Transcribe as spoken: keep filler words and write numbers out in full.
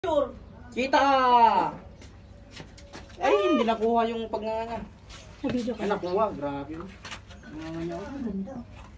Kita! Ay, hindi nakuha yung pagnganga. Sa video ka. Ay, nakuha. Grabe. Pagnganga niya. Ang ganda.